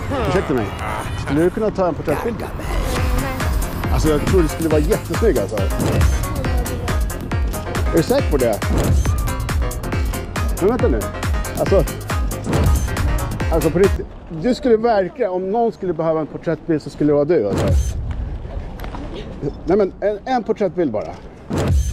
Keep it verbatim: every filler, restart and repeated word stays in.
Ursäkta mig. Skulle du kunna ta en porträttbild? Alltså jag tror det skulle vara jättesnygg alltså. Är du säker på det? Men vänta nu. Alltså, alltså på riktigt. Du skulle verkligen, om någon skulle behöva en porträttbild så skulle det vara du alltså. Nej men en, en porträttbild bara.